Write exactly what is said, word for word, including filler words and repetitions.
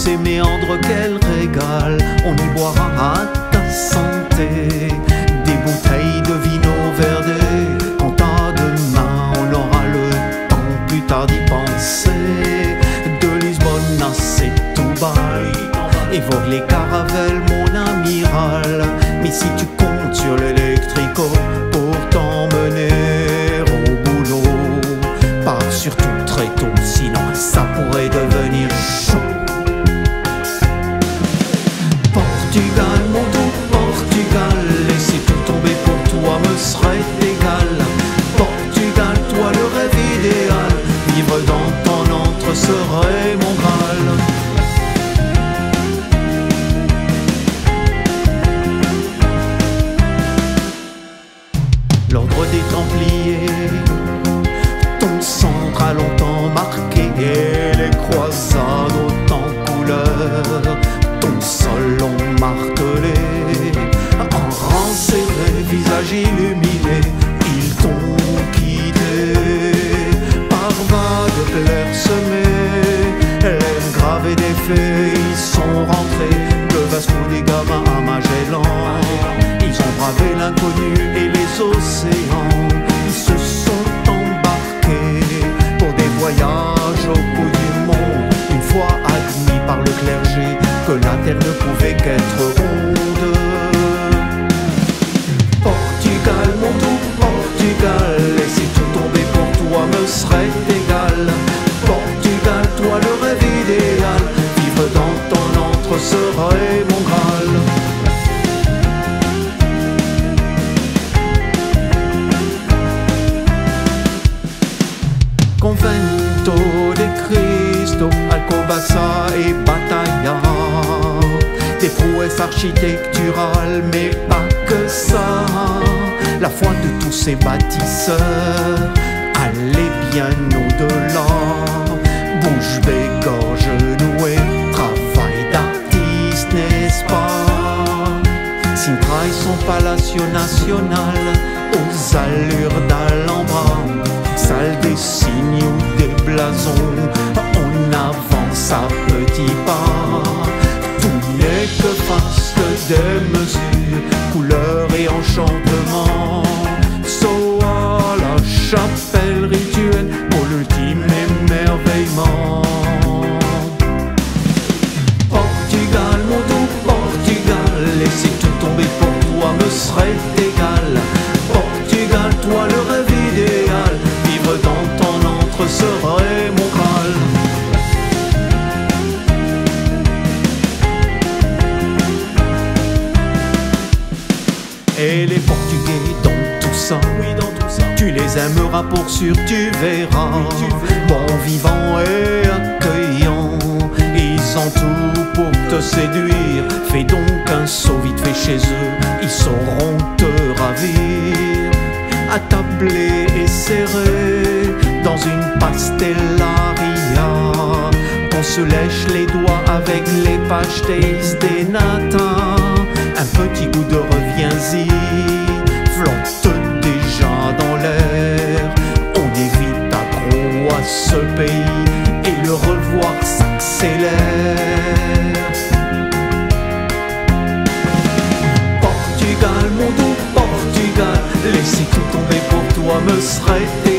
ces méandres qu'elle régale, on y boira à ta santé des bouteilles de vino verde. Quand à demain on aura le temps plus tard d'y penser, de Lisbonne à Setúbal, évoque les caravelles mon amiral. Mais si tu comptes sur l'électrico pour t'emmener au boulot, pars surtout très tôt, sinon ça pourrait devenir chaud. Portugal, mon doux Portugal, laisser tout tomber pour toi me serait égal. Portugal, toi le rêve idéal, vivre dans ton antre serait mon Graal. L'ordre des Templiers, ton centre a longtemps marqué, et les croisades autant couleurs, ton sol ont martelé. En rang serré, visage illuminé, ils t'ont quitté. Par vagues clairsemées, lèvres gravées des faits, ils sont rentrés de Vasco da Gama à Magellan. Ils ont bravé l'inconnu et les océans, ils se sont embarqués pour des voyages au bout du monde. Une fois admis par le clergé que la terre ne pouvait qu'être ronde. Portugal, mon doux Portugal, laisser tout tomber pour toi me serait égal. Portugal, toi le rêve idéal, vivre dans ton antre serait mon Graal. Convento de Cristo, Alcobaça et Batalla, des prouesses architecturales, mais pas que ça. La foi de tous ces bâtisseurs allait bien au-delà. Bouche bée, gorge nouée, travail d'artiste, n'est-ce pas? Sintra et son Palacio Nacional, aux allures d'Alhambra, salle des signes ou des blasons, on avance à petits pas. Tout n'est que faste des mesures, couleurs et enchantements. So à la chapelle rituelle pour l'ultime émerveillement. Portugal, mon doux Portugal, laisser tout tomber pour toi me serait égal. Portugal, toi le rêve idéal, vivre dans ton antre serait mon Graal. Et les Portugais dans tout ça, oui, dans tout ça, tu les aimeras pour sûr, tu verras. Bons vivants et accueillants, ils ont tout pour te séduire. Fais donc un saut vite fait chez eux, ils sauront te ravir. Attablés et serrés dans une pastellaria, on se lèche les doigts avec les pastéis des natas. Un petit goût de reviens-y flotte déjà dans l'air. On est vite accro à ce pays et le revoir s'accélère. Portugal, mon doux Portugal, laisser tout tomber pour toi me serait